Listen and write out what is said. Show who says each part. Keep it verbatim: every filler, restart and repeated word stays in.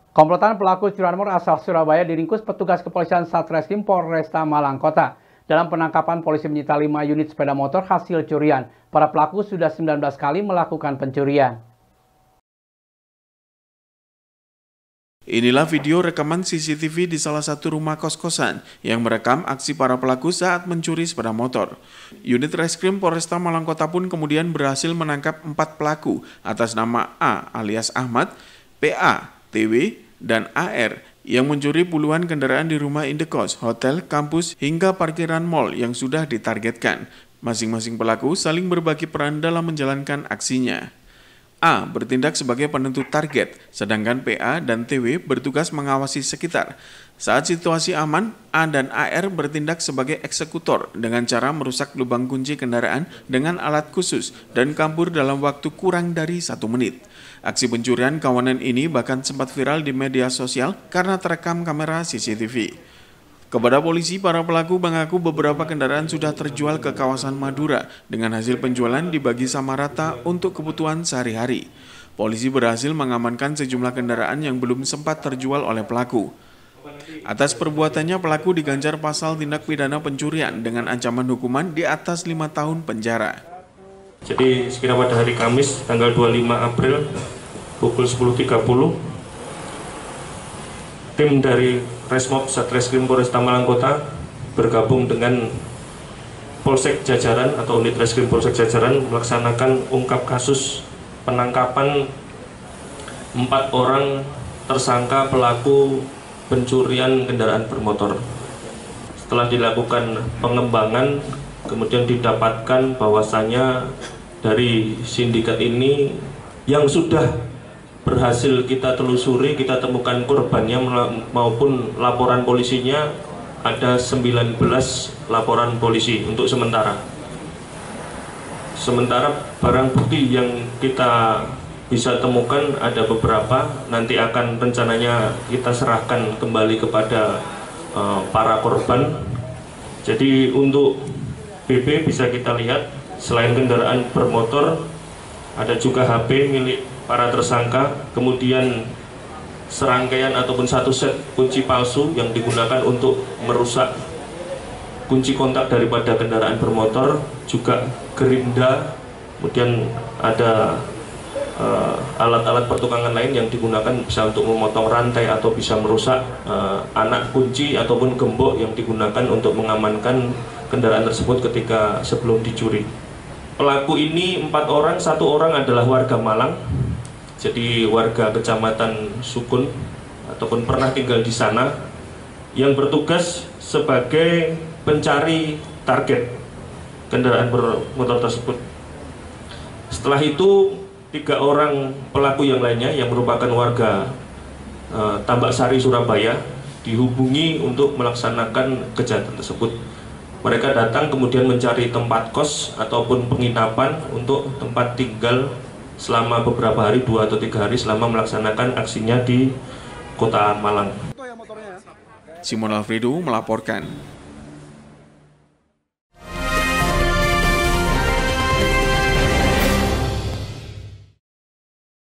Speaker 1: Komplotan pelaku curanmor asal Surabaya diringkus petugas kepolisian Satreskrim Polresta Malang Kota. Dalam penangkapan, polisi menyita lima unit sepeda motor hasil curian. Para pelaku sudah sembilan belas kali melakukan pencurian.
Speaker 2: Inilah video rekaman C C T V di salah satu rumah kos-kosan yang merekam aksi para pelaku saat mencuri sepeda motor. Unit Reskrim Polresta Malang Kota pun kemudian berhasil menangkap empat pelaku atas nama A alias Ahmad, P A, T W, dan A R yang mencuri puluhan kendaraan di rumah indekos, hotel, kampus, hingga parkiran mal yang sudah ditargetkan. Masing-masing pelaku saling berbagi peran dalam menjalankan aksinya. A bertindak sebagai penentu target, sedangkan P A dan T W bertugas mengawasi sekitar. Saat situasi aman, A dan A R bertindak sebagai eksekutor dengan cara merusak lubang kunci kendaraan dengan alat khusus dan kabur dalam waktu kurang dari satu menit. Aksi pencurian kawanan ini bahkan sempat viral di media sosial karena terekam kamera C C T V. Kepada polisi, para pelaku mengaku beberapa kendaraan sudah terjual ke kawasan Madura dengan hasil penjualan dibagi sama rata untuk kebutuhan sehari-hari. Polisi berhasil mengamankan sejumlah kendaraan yang belum sempat terjual oleh pelaku. Atas perbuatannya, pelaku diganjar pasal tindak pidana pencurian dengan ancaman hukuman di atas lima tahun penjara.
Speaker 3: Jadi sekira pada hari Kamis tanggal dua puluh lima April pukul sepuluh tiga puluh, tim dari Resmob Satreskrim Polresta Malang Kota bergabung dengan Polsek Jajaran atau unit Reskrim Polsek Jajaran melaksanakan ungkap kasus penangkapan empat orang tersangka pelaku pencurian kendaraan bermotor. Setelah dilakukan pengembangan, kemudian didapatkan bahwasannya dari sindikat ini yang sudah berhasil kita telusuri, kita temukan korbannya maupun laporan polisinya ada sembilan belas laporan polisi untuk sementara. Sementara barang bukti yang kita bisa temukan ada beberapa, nanti akan rencananya kita serahkan kembali kepada uh, para korban. Jadi untuk B B bisa kita lihat, selain kendaraan bermotor, ada juga H P milik para tersangka, kemudian serangkaian ataupun satu set kunci palsu yang digunakan untuk merusak kunci kontak daripada kendaraan bermotor, juga gerinda, kemudian ada alat-alat uh, pertukangan lain yang digunakan bisa untuk memotong rantai atau bisa merusak uh, anak kunci ataupun gembok yang digunakan untuk mengamankan kendaraan tersebut ketika sebelum dicuri. Pelaku ini empat orang, satu orang adalah warga Malang, jadi warga Kecamatan Sukun ataupun pernah tinggal di sana, yang bertugas sebagai pencari target kendaraan bermotor tersebut. Setelah itu, tiga orang pelaku yang lainnya yang merupakan warga uh, Tambak Sari, Surabaya dihubungi untuk melaksanakan kejahatan tersebut. Mereka datang kemudian mencari tempat kos ataupun penginapan untuk tempat tinggal selama beberapa hari, dua atau tiga hari selama melaksanakan aksinya di Kota Malang.
Speaker 2: Simon Alfredo melaporkan.